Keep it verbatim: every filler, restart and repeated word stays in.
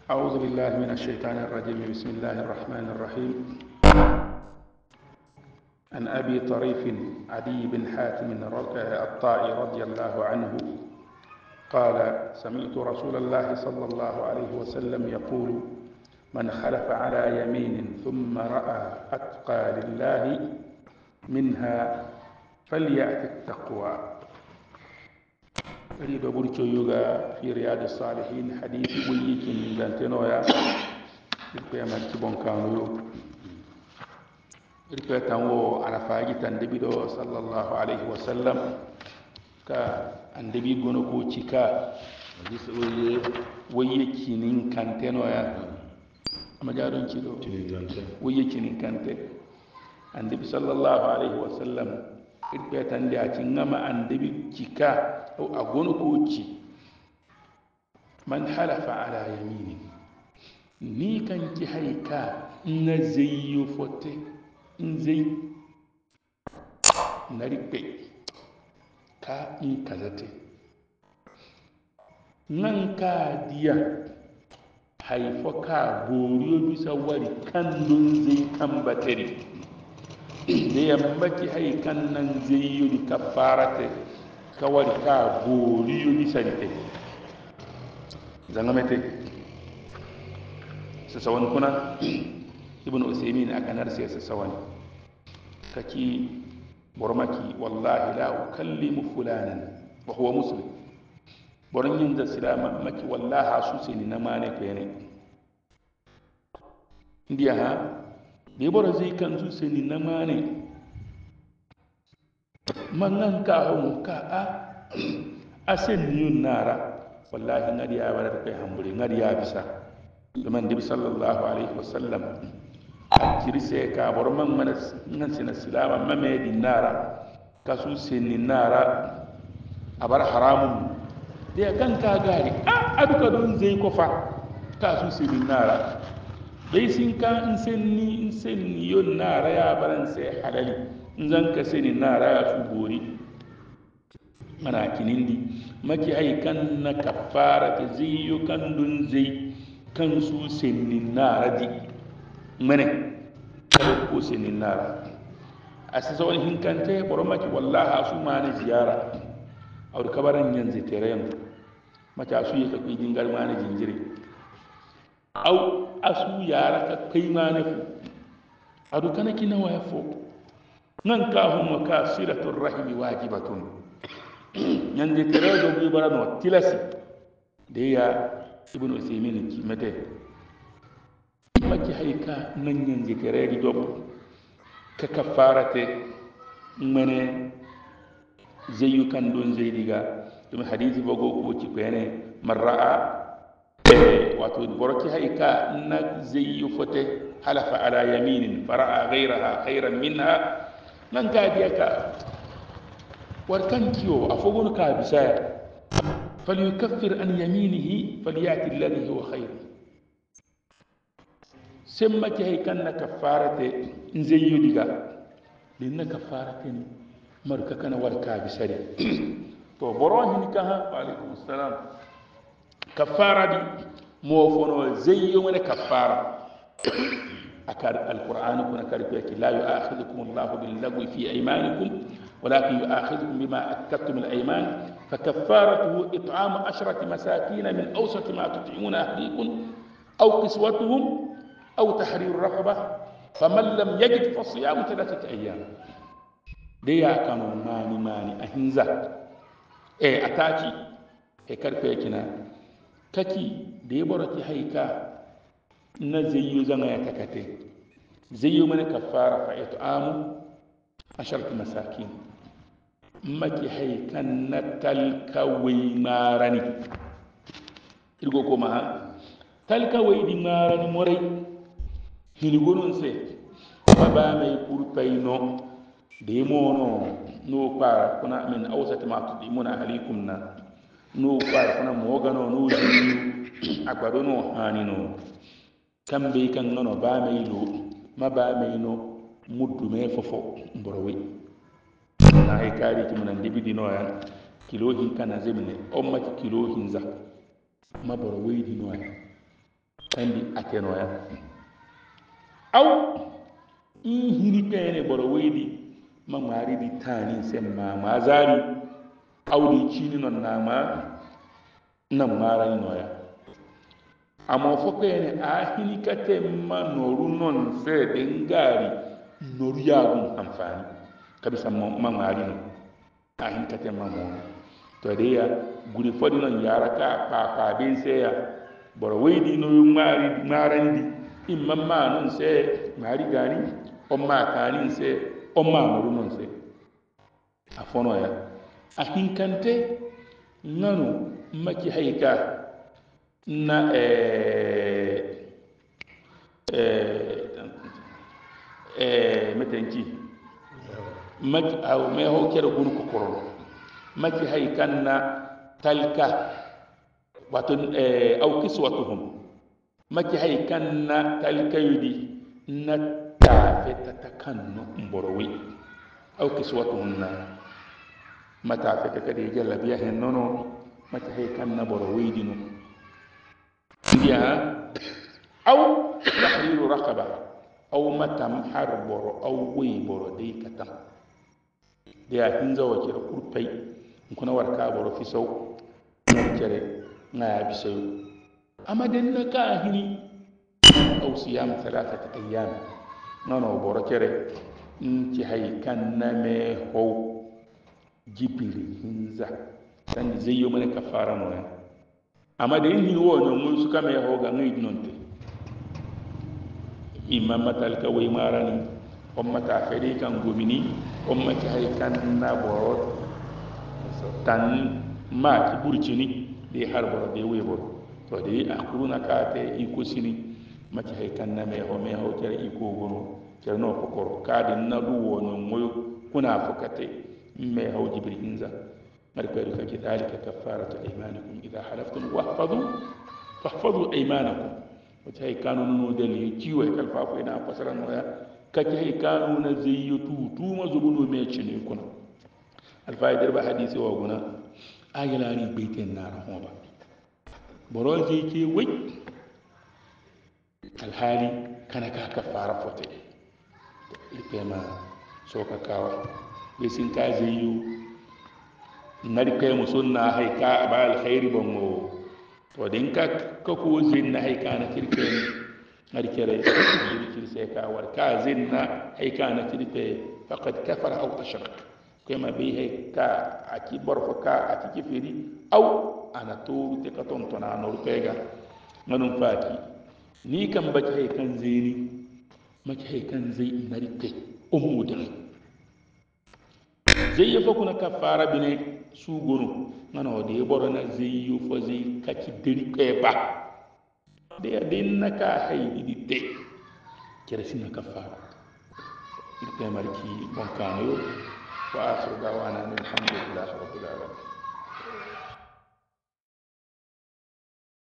أعوذ بالله من الشيطان الرجيم. بسم الله الرحمن الرحيم. عن أبي طريف عدي بن حاتم الطائي رضي الله عنه قال: سمعت رسول الله صلى الله عليه وسلم يقول: من خلف على يمين ثم رأى أتقى لله منها فليأت التقوى. ريدو بريتو يوغا في رياض الصالحين حديث ويكين لانتنويا يبقى ما تبون كانوا يبقى تنو على فاجي تندبيدو صلى الله عليه وسلم كا اندبي غنوكو تشيكا حديث وي ويكين كانتنويا ما جارون تشيدو ويكين كانتي النبي صلى الله عليه وسلم irpe tande a cingama andebi cika o agono ko ci man halafa ala yamini ni kan ki haika na zayyo fote in zai na ripe ka in kazate nan ka diya haifo ka boriyo bisa wari kan don zai kan bateri da yammaki haikan nan zai yi kafarate kawar ka bori yi sarite zangamete su sawan kuna ibn usaimin a kanar sai su sawan kaki bormaki wallahi la ukallimu fulanan wa huwa muslim borin yin da silama maki wallaha su sai ni na mane ko ne indiya ha da yabara zai kan su sai ni na mane mangan ka hon ka a asen ni nara wallahi ngadi ya bara kai hamburi ngadi ya bisa domin nabi sallallahu alaihi wasallam akiri sai ka bar man man nan sina silama mame di nara ka su sai ni nara abar haramun da kan ka gari a aduka don zai kofa ka su sai ni nara dai sin ka in sen ni in sen ni yon nara ya baran sai halali in zan ka sani nara ya su gori mana kinindi maki ai kan na kafara ke ziyo kan dun zai kan su senni nara di mene ko senni nara asisa wani hinkante boro maki wallahi su ma ne ziyara awr kabaran yanzu terem maki asu yi ka kai dingar ma ne jinjiri au asu yara ka kai ma ne fu adu kana kina waya fo nan ka hum ka silatul rahim wajibatun yande tere do bi barano tilasi de ya ibnu usaymin ki mate maki hayka nan yande tere di dob ka kafarate mene zayu kan don zaidiga dum hadisi bogo ko ci pene marraa wato boroki hayka na zayu fote halafa ala yaminin faraa ghayraha khayran minha nan ka diya ka warkan kiyo a fogon ka bisaya falyukaffir an yaminihi falyati alladhi huwa khair semma ki hay kan na kafarate nzeyyo diga din na kafarate ni marka kana warka bisari to borohin ka ha wa alaikum assalam kafara di mo fono zeyyo wala kafara أكاد القرآن كنا كريم لا يؤاخذكم الله باللغو في أيمانكم ولكن يؤاخذكم بما أكدتم الأيمان فكفارته إطعام عشرة مساكين من أوسط ما تطعمون أهليكم أو كسوتهم أو تحرير رقبة فمن لم يجد فصيام ثلاثة أيام ديا كانوا ماني ماني أهنزا إيه أتاكي إيه كريم كي ديبورتي هيكا na zayyo zama ya takate zayyo mana kafara fa it'amu asharatu masakin maki haykan na talkawai marani irgo ko ma talkawai di marani morai hiligonun se baba mai kurpaino de mono no para kuna min awsat ma tudimuna alaikum na no para kuna mogano no jiyu agbado no hanino kambe kan nono ba mai lo ma ba mai no muddu me fofo mborowi na hay kari ki munan dibi dino ya kilo hin kana zemne o ma kilo hin za ma borowi dino ya andi atenoya aw in hini pene boro weydi ma mari di tani semma mazari aw di chini non nama na mara ni noya amo fo pene a hini kate ma noru non se de ngari noru yagun amfani kabisa ma mari no a hini kate ma mo to de ya guri fodi non yara ka pa pa bin se ya boro weydi no mari marandi imma ma non se mari gani o ma kani se o ma noru non se afono ya a hinkante nanu maki hayka na eh eh eh metenki maki aw me ho kero gunu ko koron maki haykan na talka wato eh aw kiswatuhum maki haykan na talka yudi na tafeta takanno mborowi aw kiswatuhum na mata feta kadi jalla biya hen nono mata hay kanna boro weydino ndiya aw tahriru raqaba aw matam har boro aw wey boro de katam dia hinza wa kira kurpay kuna warka boro fisaw kere na bisaw amaden na ka hini aw siyam thalathati ayyam nono boro kere ci hay kanna me ho jibiri hinza tan zai yi mana kafara mo amma da yin wo no mun suka mai hoga ngai nonte imam matal ka wai marani on mata fere kan gomini on mata hay kan na boro tan ma ki burcini de har boro de wai boro to de akuruna ka te iko sini mata hay kan na mai ho mai ho kere iko gono kere no kokoro ka din na du wo no moyo kuna fokate me ho jibiri hinza مركز كذلك كفارة أيمانكم إذا حلفتم واحفظوا فاحفظوا أيمانكم وتهي كانوا نودل يجيوا كالفافو إنا فسرا ويا كتهي كانوا نزيتو توما زبونو ميتشن يكون الفائدة ربا حديثي وغنا آيلاني بيت النار هما بروزي كي وي الحالي كان كفارة فوتي لكما سوكا كاوا بسين كازيو ngari kay mo sunna hay ka ba al khair bongo to din ka ko ko zinna hay ka na kirke ngari kere kirke se ka war ka zinna hay ka na kirke faqad kafara aw ashrak kema bi hay ka aki borfo ka aki kifiri aw ana to te ka ton tona no pega manum fati ni kam ba hay kan zini ma hay kan zai ngari kay ummu dal zai yafa kuna kafara bine su gonu ngano de boro na zeyu fo zey kati deri keba de din naka hay di de kere sin kafara irke marki bon kanayo wa akhiru dawana alhamdulillahi rabbil alamin